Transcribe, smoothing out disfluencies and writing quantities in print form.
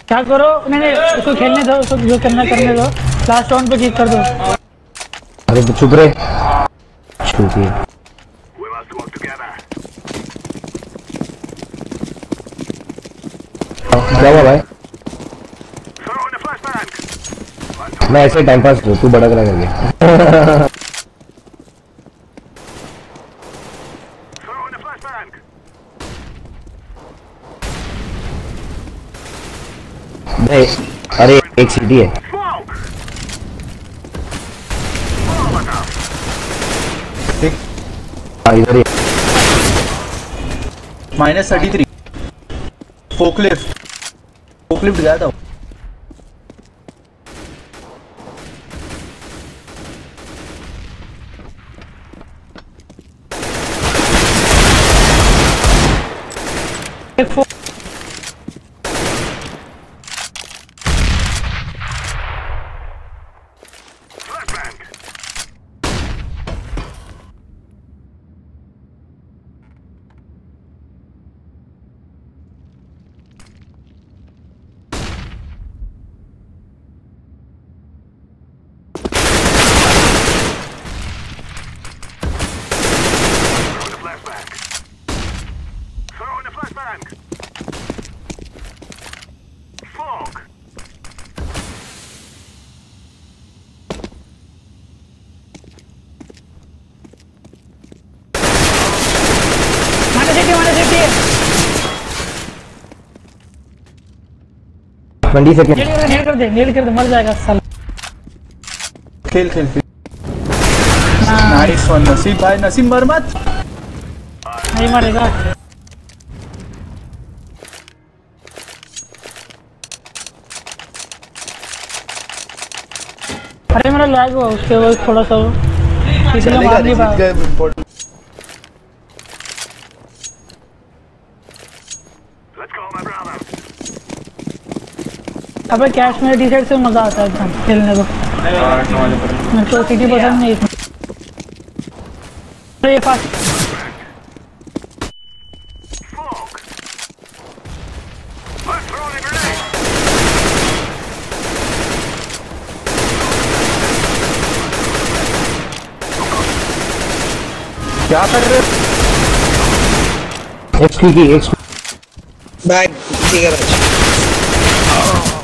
क्या करो, नहीं उसको खेलने दो, उसको जो करना करने दो, लास्ट राउंड पे किक कर दो। अरे तो चुप रहे, छूटी है। क्या हुआ भाई? मैं ऐसे टाइम पास करूँ, तू बड़ा करा करके। अरे एक सीटी है। इधर ही -33 फोकलिफ्ट गया था। -20 सेकंड। नेल कर दे मर जाएगा साला। खेल नाइस वन नसीब भाई, नसीब मर मत। नहीं मरेगा। अरे मेरा लैग हुआ उसके बाद थोड़ा सा, इसलिए मार नहीं पाया। अबे कैश में डी साइड से मजा आता है एकदम खेलने को। मेरे को सिटी पसंद नहीं इसमें। ये फास्ट क्या कर रहे हो? एक्सक्यू की एक्स बैग ठीक है भाई।